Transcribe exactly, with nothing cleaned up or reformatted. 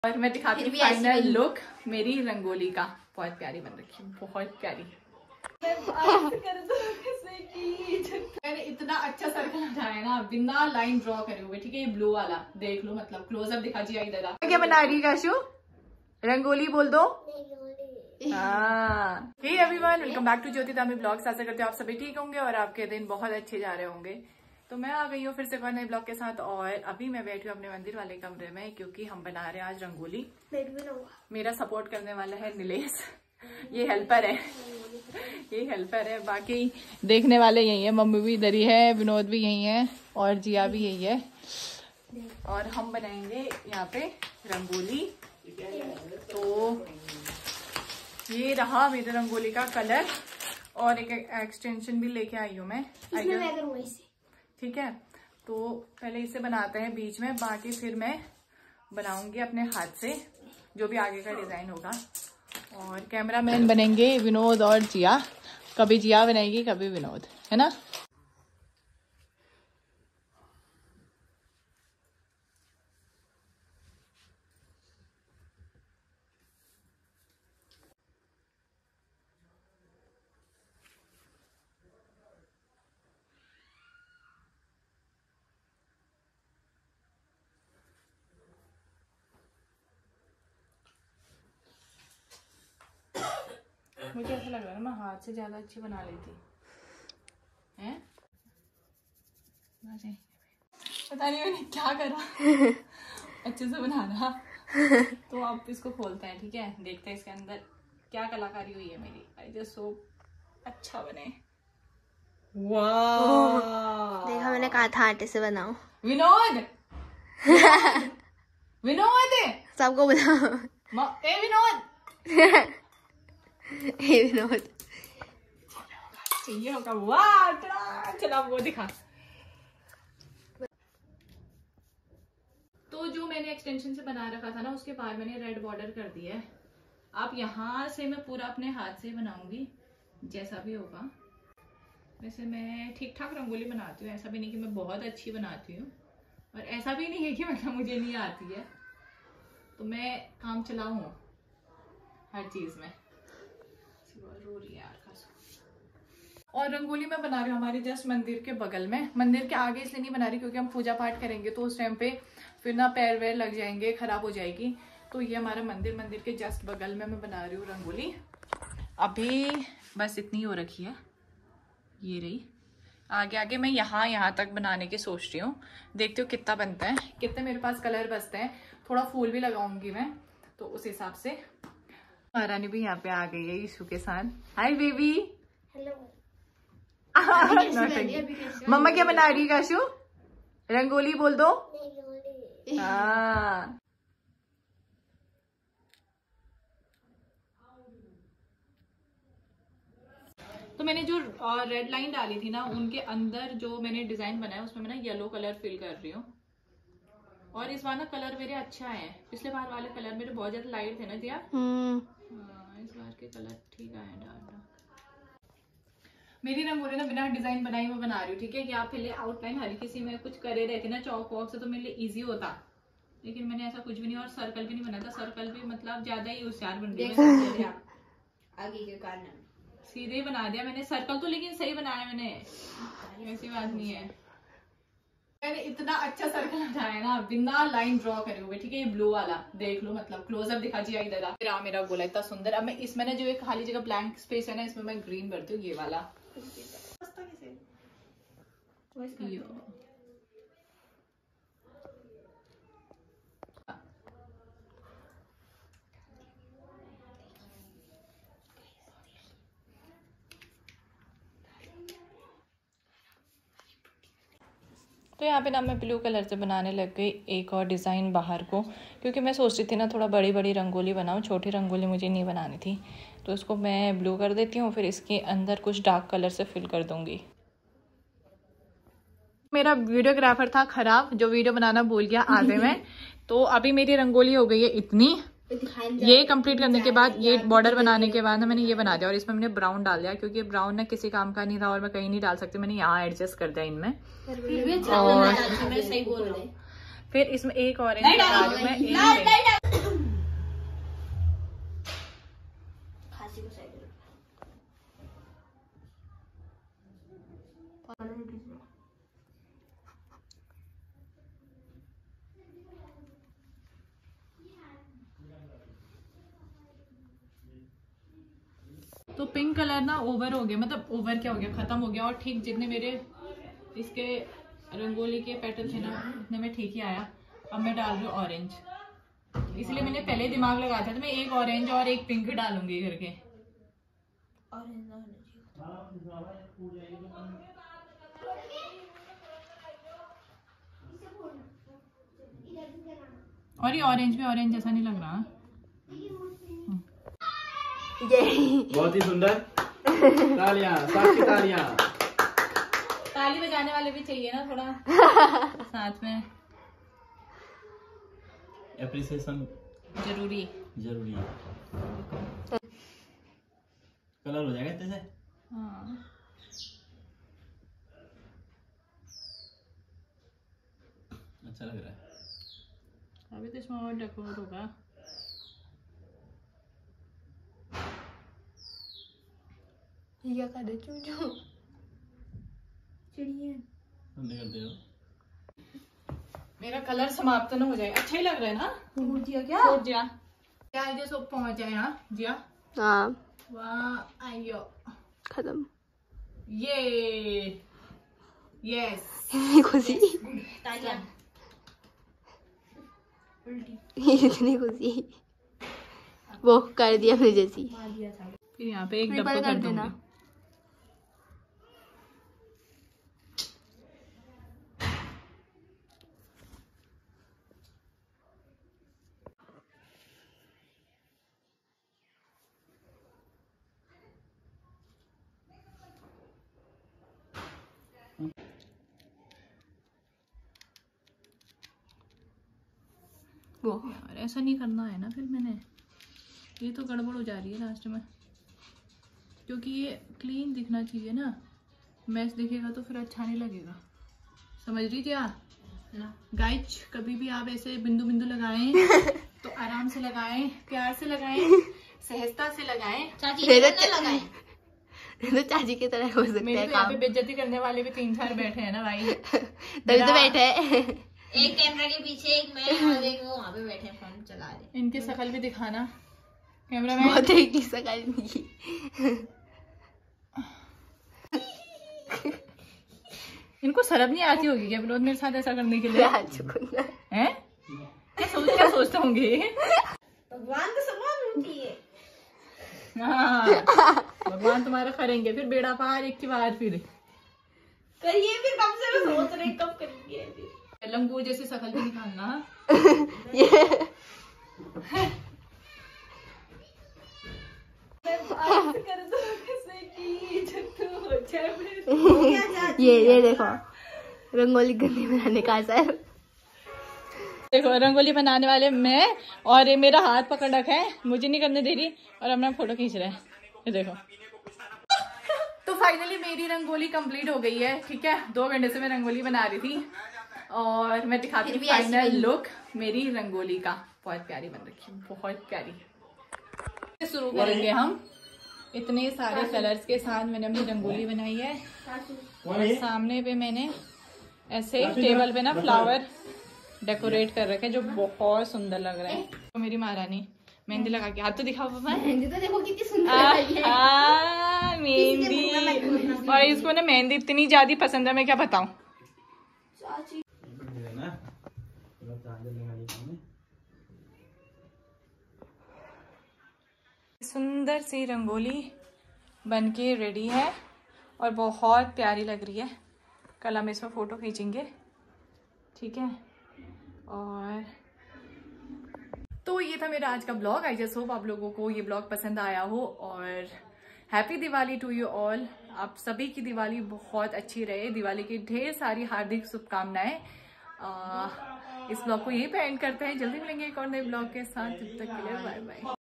और मैं दिखाती हूँ फाइनल लुक मेरी रंगोली का। बहुत प्यारी बन रखी है, बहुत प्यारी। मैंने इतना अच्छा सर्कल हटाया ना बिना लाइन ड्रॉ करे हुए, ठीक है। ये ब्लू वाला देख लो, मतलब क्लोजअप दिखा जी इधर। क्या बना रही है काशू? रंगोली बोल दो। हाँ, hey everyone, welcome back to Jyoti Dhami blogs. आशा करते हो आप सभी ठीक होंगे और आपके दिन बहुत अच्छे जा रहे होंगे। तो मैं आ गई हूँ फिर से एक नए ब्लॉग के साथ और अभी मैं बैठी हूँ अपने मंदिर वाले कमरे में क्योंकि हम बना रहे हैं आज रंगोली। मेरा सपोर्ट करने वाला है नीलेश, ये हेल्पर है, ये हेल्पर है। बाकी देखने वाले यही है, मम्मी भी इधर ही है, विनोद भी यही है और जिया भी यही है। और हम बनाएंगे यहाँ पे रंगोली। तो ये रहा मेरे रंगोली का कलर और एक एक्सटेंशन भी लेके आई हूँ मैं, ठीक है। तो पहले इसे बनाते हैं बीच में, बाकी फिर मैं बनाऊंगी अपने हाथ से जो भी आगे का डिजाइन होगा। और कैमरामैन बनेंगे विनोद और जिया, कभी जिया बनाएगी कभी विनोद, है ना। मुझे ऐसा लग रहा है ना मैं हाथ से ज्यादा अच्छी बना लेती हैं। पता नहीं मैंने क्या करा अच्छे से बना रहा। तो अब इसको खोलते हैं, ठीक है। देखते हैं इसके अंदर क्या कलाकारी हुई है मेरी। आई जस्ट सो अच्छा बने। वाह, देखा, मैंने कहा था आटे से बनाओ। विनोद विनोद सबको बनाओ। ए विनोद हे विनोद चाहिए होगा। वाह, चला वो दिखा। तो जो मैंने एक्सटेंशन से बना रखा था ना, उसके बाद मैंने रेड बॉर्डर कर दिया है। अब यहाँ से मैं पूरा अपने हाथ से बनाऊंगी जैसा भी होगा। वैसे मैं ठीक ठाक रंगोली बनाती हूँ, ऐसा भी नहीं कि मैं बहुत अच्छी बनाती हूँ और ऐसा भी नहीं है कि मतलब मुझे नहीं आती है। तो मैं काम चलाऊ हूँ हर चीज में। रो रही है यार। और रंगोली मैं बना रही हूँ हमारे जस्ट मंदिर के बगल में। मंदिर के आगे इसलिए नहीं बना रही क्योंकि हम पूजा पाठ करेंगे तो उस टाइम पे फिर ना पैर वैर लग जाएंगे, खराब हो जाएगी। तो ये हमारा मंदिर मंदिर के जस्ट बगल में मैं बना रही हूँ रंगोली। अभी बस इतनी हो रखी है, ये रही। आगे आगे मैं यहाँ यहाँ तक बनाने की सोच रही हूँ। देखती हूँ कितना बनता है, कितने मेरे पास कलर बचते हैं। थोड़ा फूल भी लगाऊंगी मैं, तो उस हिसाब से। महारानी भी यहाँ पे आ गई है यीशु के साथ। Hi baby. हेलो। मम्मा क्या बना रही है काशू? रंगोली बोल दो। हाँ, तो मैंने जो रेड लाइन डाली थी ना, उनके अंदर जो मैंने डिजाइन बनाया उसमें मैं ना येलो कलर फिल कर रही हूँ। और इस बार ना कलर मेरे अच्छा है, पिछले बार वाले कलर मेरे बहुत ज्यादा लाइट थे ना दिया। हाँ, इस बार के कलर ठीक आए डालना। मेरी रंगोली ना बिना डिजाइन बनाई मैं बना रही हूँ, ठीक है। कि आप पहले आउटलाइन हल्की सी में कुछ करे रहती ना चौक वॉक से, तो मेरे लिए इजी होता। लेकिन मैंने ऐसा कुछ भी नहीं, और सर्कल भी नहीं बनाया था। सर्कल भी मतलब ज्यादा ही होशियार बन रही है आगे के कारण, सीधे ही बना दिया मैंने सर्कल तो, लेकिन सही बनाया मैंने, ऐसी बात नहीं है। मैंने इतना अच्छा सर्कल हटाया ना बिना लाइन ड्रॉ करे हुए, ठीक है। ये ब्लू वाला देख लो, मतलब क्लोजअप दिखा जी इधर। मेरा मेरा गोला इतना सुंदर। अब मैं इसमें ना जो एक खाली जगह ब्लैंक स्पेस है ना, इसमें मैं ग्रीन भरती हूँ, ये वाला। तो यहाँ पे ना मैं ब्लू कलर से बनाने लग गई एक और डिज़ाइन बाहर को, क्योंकि मैं सोच रही थी ना थोड़ा बड़ी बड़ी रंगोली बनाऊँ, छोटी रंगोली मुझे नहीं बनानी थी। तो इसको मैं ब्लू कर देती हूँ, फिर इसके अंदर कुछ डार्क कलर से फिल कर दूँगी। मेरा वीडियोग्राफर था खराब, जो वीडियो बनाना भूल गया आधे में। तो अभी मेरी रंगोली हो गई है इतनी। ये कंप्लीट करने के बाद, ये बॉर्डर बनाने के बाद ना मैंने ये बना दिया। और इसमें मैंने ब्राउन डाल दिया क्योंकि ब्राउन ना किसी काम का नहीं था और मैं कहीं नहीं डाल सकती। मैंने यहाँ एडजस्ट कर दिया इनमें। और फिर इसमें एक ऑरेंज डाल दूं मैं। पिंक कलर ना ओवर हो गया, मतलब ओवर क्या हो गया, खत्म हो गया। और ठीक जितने मेरे इसके रंगोली के पेटल थे ना उतने में ठीक ही आया। अब मैं डाल रही हूँ ऑरेंज, इसलिए मैंने पहले दिमाग लगाया था तो मैं एक ऑरेंज और एक पिंक डालूंगी करके। और ये ऑरेंज भी ऑरेंज जैसा नहीं लग रहा। बहुत ही सुंदर। तालियां, सबकी तालियां। ताली बजाने वाले भी चाहिए ना थोड़ा साथ में। एप्रिसिएशन जरूरी जरूरी है। कलर हो जाएगा इतने से। हाँ अच्छा लग रहा है। अभी तो इसमें और डेकोरेट होगा। ये क्या कर रहे चूचू? चिड़िया बंद कर दो। मेरा कलर समाप्त न हो जाए। अच्छा ही लग रहा है ना? टूट दिया क्या? टूट गया क्या? ये सब पहुंच जाए यहाँ जिया। हाँ वाह आइयो खत्म। ये यस इतनी खुशी, इतनी खुशी वो कर दिया मेरे जैसी। फिर यहाँ पे एक डब्बा कर दूंगी। वो यार ऐसा नहीं करना है ना, फिर मैंने ये तो गड़बड़ हो जा रही है लास्ट में, क्योंकि ये क्लीन दिखना चाहिए ना। मैस दिखेगा तो फिर अच्छा नहीं लगेगा, समझ रही थी आप ना? गाइज कभी भी आप ऐसे बिंदु बिंदु लगाएं तो आराम से लगाएं, प्यार से लगाएं, सहजता से लगाएं। चाची तो लगाएं तो चाची की तरह हो सकता मेरे है तो यहाँ काम। पे बेइज्जती करने वाले भी तीन चार बैठे हैं ना भाई। तभी तो बैठे हैं। एक कैमरा के पीछे एक मैं और एक वो वहाँ पे बैठे हैं फोन चला रहे। इनकी शकल भी दिखाना कैमरा मैन। बहुत एक ही शकल नहीं। इनको शर्म नहीं आती होगी क्या विनोद मेरे साथ ऐसा करने के लिए? हैं? क्या सोच क्या सोचते होंगे? भगवान तो समान होती है। हाँ भगवान तुम्हारा करेंगे फिर बेड़ा पार एक की बार फिर करिए फिर कब से मैं सोच रही कब करेंगे फिर। लंगूर जैसी शकल भी निकालना। ये ये ये देखो रंगोली गंदी बनाने का असर। देखो रंगोली बनाने वाले मैं और ये मेरा हाथ पकड़ रखा है, मुझे नहीं करने दे रही और अपना फोटो खींच रहा है। ये देखो। तो फाइनली मेरी रंगोली कंप्लीट हो गई है। ठीक है, दो घंटे से मैं रंगोली बना रही थी और मैं दिखाती हूँ फाइनल लुक मेरी रंगोली का। बहुत प्यारी बन रखी है, बहुत प्यारी। शुरू करेंगे हम। इतने सारे कलर्स के साथ मैंने अपनी रंगोली बनाई है और सामने पे मैंने ऐसे टेबल पे ना फ्लावर डेकोरेट कर रखे जो बहुत सुंदर लग रहा है। तो मेरी महारानी मेहंदी लगा के हाथ तो दिखाओ पापा। मेहंदी तो देखो कितनी सुंदर आई है। मेहंदी और इसको ना मेहंदी इतनी ज्यादा पसंद है, मैं क्या बताऊं। सुंदर सी रंगोली बनके रेडी है और बहुत प्यारी लग रही है। कल हम इसमें फोटो खींचेंगे, ठीक है। और तो ये था मेरा आज का ब्लॉग। आई जस्ट होप आप लोगों को ये ब्लॉग पसंद आया हो और happy Diwali to you all. आप सभी की दिवाली बहुत अच्छी रहे, दिवाली की ढेर सारी हार्दिक शुभकामनाएं। इस ब्लॉग को यहीं पे एंड करते हैं। जल्दी मिलेंगे एक और नए ब्लॉग के साथ, तब तक के लिए बाय बाय।